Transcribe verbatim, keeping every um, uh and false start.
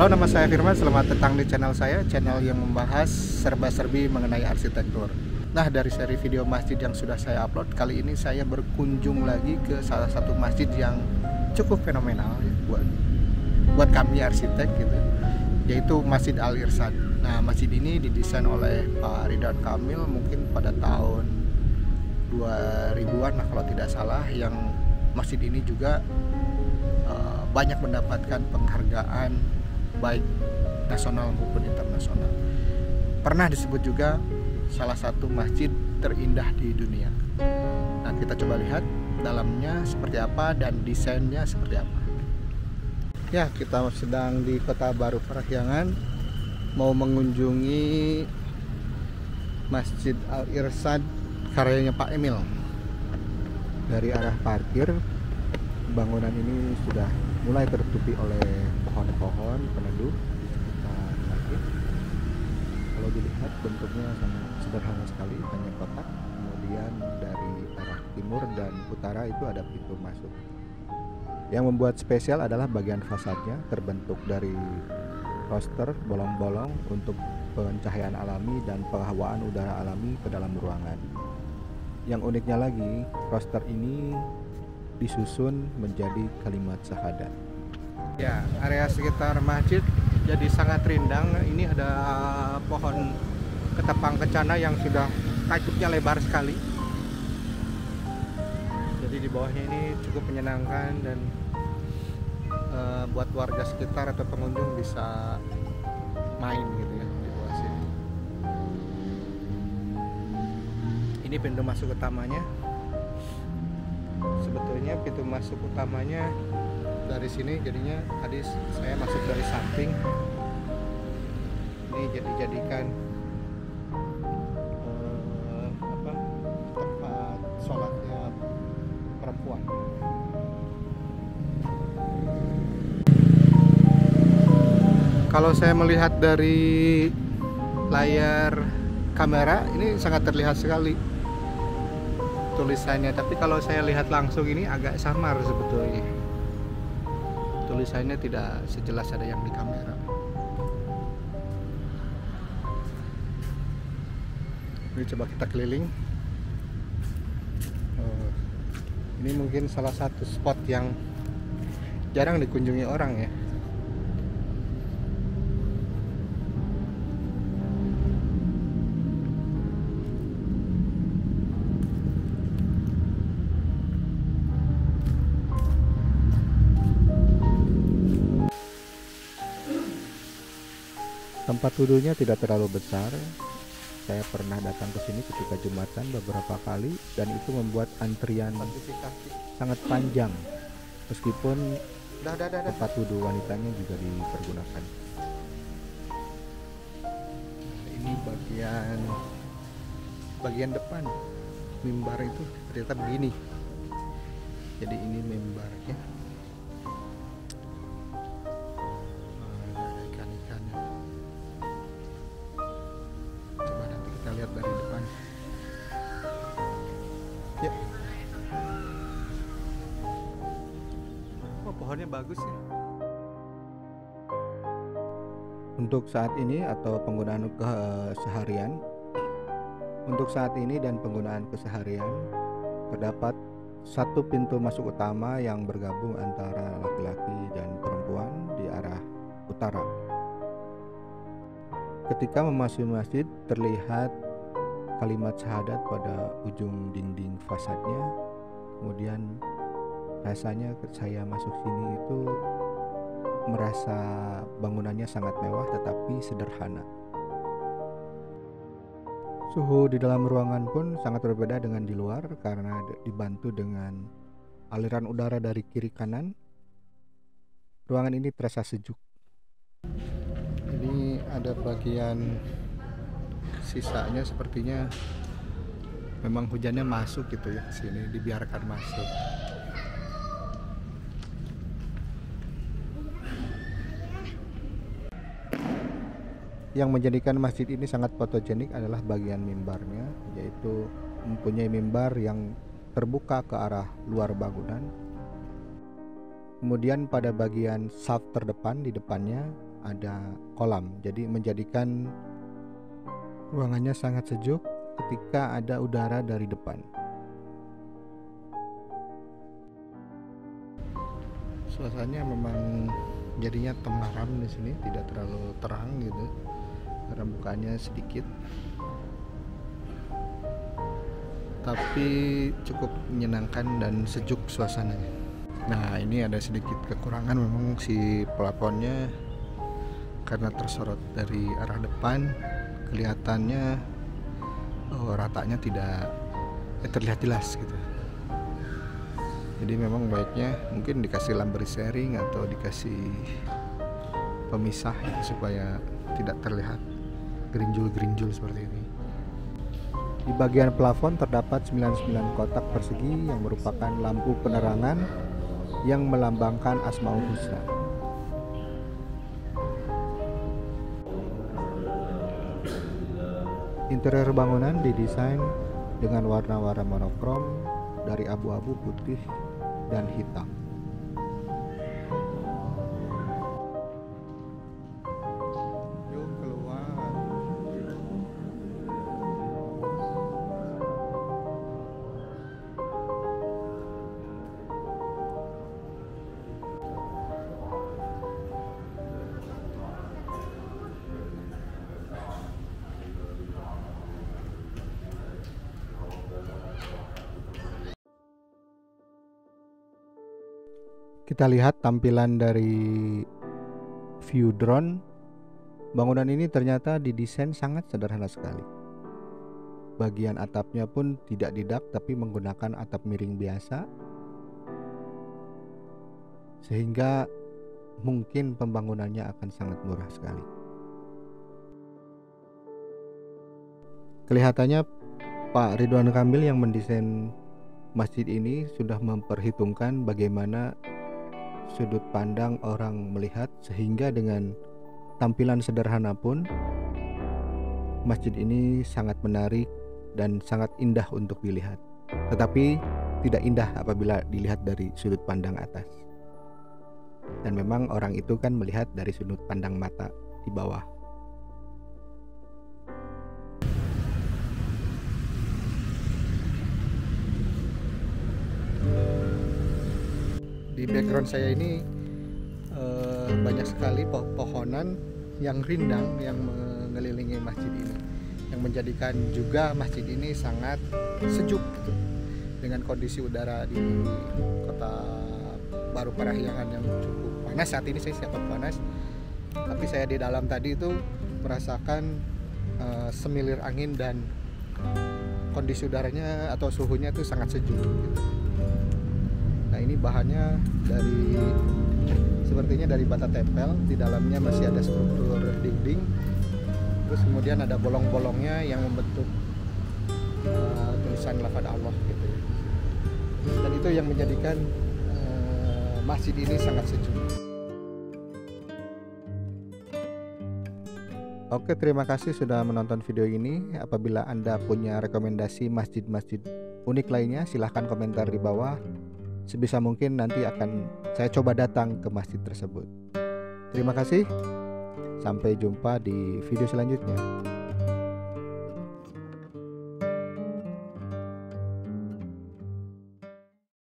Halo, nama saya Firman. Selamat datang di channel saya, channel yang membahas serba-serbi mengenai arsitektur. Nah, dari seri video masjid yang sudah saya upload, kali ini saya berkunjung lagi ke salah satu masjid yang cukup fenomenal ya, buat buat kami arsitek gitu, yaitu Masjid Al-Irsyad. Nah, masjid ini didesain oleh Pak Ridwan Kamil mungkin pada tahun dua ribuan lah kalau tidak salah, yang masjid ini juga uh, banyak mendapatkan penghargaan baik nasional maupun internasional. Pernah disebut juga salah satu masjid terindah di dunia. Nah, kita coba lihat dalamnya seperti apa dan desainnya seperti apa. Ya, kita sedang di Kota Baru Parahyangan, mau mengunjungi Masjid Al-Irsyad karyanya Pak Emil. Dari arah parkir, bangunan ini sudah mulai tertutupi oleh pohon-pohon peneduh di sekitar masjid. Kalau dilihat bentuknya sangat sederhana sekali, hanya kotak. Kemudian dari arah timur dan utara itu ada pintu masuk. Yang membuat spesial adalah bagian fasadnya terbentuk dari roster bolong-bolong untuk pencahayaan alami dan penghawaan udara alami ke dalam ruangan. Yang uniknya lagi, roster ini disusun menjadi kalimat syahadat. Ya, area sekitar masjid jadi sangat rindang. Ini ada pohon ketapang kencana yang sudah kacuknya lebar sekali. Jadi di bawahnya ini cukup menyenangkan dan e, buat warga sekitar atau pengunjung bisa main gitu ya di bawah sini. Ini pintu masuk utamanya. Sebetulnya pintu masuk utamanya dari sini, jadinya tadi saya masuk dari samping. Ini jadi jadikan eh, apa tempat sholatnya perempuan. Kalau saya melihat dari layar kamera ini sangat terlihat sekali tulisannya, tapi kalau saya lihat langsung ini agak samar sebetulnya. Tulisannya tidak sejelas ada yang di kamera. Ini coba kita keliling. Oh, ini mungkin salah satu spot yang jarang dikunjungi orang ya. Tempat wudhunya tidak terlalu besar. Saya pernah datang ke sini ketika Jumatan beberapa kali dan itu membuat antrian sangat panjang. Meskipun dah, dah, dah, tempat wudhu wanitanya juga dipergunakan. Ini bagian bagian depan mimbar itu ternyata begini. Jadi ini mimbarnya. Lihat dari depan ya. Oh, pohonnya bagus ya. Untuk saat ini atau penggunaan keseharian untuk saat ini dan penggunaan keseharian terdapat satu pintu masuk utama yang bergabung antara laki-laki dan perempuan di arah utara. Ketika memasuki masjid terlihat kalimat syahadat pada ujung dinding fasadnya. Kemudian rasanya saya masuk sini itu merasa bangunannya sangat mewah tetapi sederhana. Suhu di dalam ruangan pun sangat berbeda dengan di luar karena dibantu dengan aliran udara dari kiri kanan. Ruangan ini terasa sejuk. Ini ada bagian sisanya, sepertinya memang hujannya masuk gitu ya, sini dibiarkan masuk. Yang menjadikan masjid ini sangat fotogenik adalah bagian mimbarnya, yaitu mempunyai mimbar yang terbuka ke arah luar bangunan. Kemudian pada bagian saf terdepan di depannya ada kolam, jadi menjadikan ruangannya sangat sejuk ketika ada udara dari depan. Suasananya memang jadinya temaram di sini, tidak terlalu terang gitu karena bukanya sedikit, tapi cukup menyenangkan dan sejuk suasananya. Nah, ini ada sedikit kekurangan memang si plafonnya, karena tersorot dari arah depan kelihatannya oh, ratanya tidak eh, terlihat jelas gitu. Jadi memang baiknya mungkin dikasih lampu sharing atau dikasih pemisah ya, supaya tidak terlihat gerinjul-gerinjul seperti ini. Di bagian plafon terdapat sembilan puluh sembilan kotak persegi yang merupakan lampu penerangan yang melambangkan Asmaul Husna. Interior bangunan didesain dengan warna-warna monokrom dari abu-abu, putih, dan hitam. Yuk keluar. Kita lihat tampilan dari view drone. Bangunan ini ternyata didesain sangat sederhana sekali. Bagian atapnya pun tidak didak tapi menggunakan atap miring biasa, sehingga mungkin pembangunannya akan sangat murah sekali. Kelihatannya Pak Ridwan Kamil yang mendesain masjid ini sudah memperhitungkan bagaimana sudut pandang orang melihat, sehingga dengan tampilan sederhana pun masjid ini sangat menarik dan sangat indah untuk dilihat, tetapi tidak indah apabila dilihat dari sudut pandang atas. Dan memang orang itu kan melihat dari sudut pandang mata di bawah. Di background saya ini eh, banyak sekali pohonan yang rindang yang mengelilingi masjid ini, yang menjadikan juga masjid ini sangat sejuk gitu. Dengan kondisi udara di kota Baru Parahyangan yang cukup panas saat ini, saya siap panas, tapi saya di dalam tadi itu merasakan eh, semilir angin dan kondisi udaranya atau suhunya itu sangat sejuk gitu. Nah, ini bahannya dari sepertinya dari bata tempel, di dalamnya masih ada struktur dinding, terus kemudian ada bolong-bolongnya yang membentuk uh, tulisan lafaz Allah gitu. Dan itu yang menjadikan uh, masjid ini sangat sejuk. Oke, terima kasih sudah menonton video ini. Apabila Anda punya rekomendasi masjid-masjid unik lainnya, silahkan komentar di bawah. Sebisa mungkin nanti akan saya coba datang ke masjid tersebut. Terima kasih. Sampai jumpa di video selanjutnya.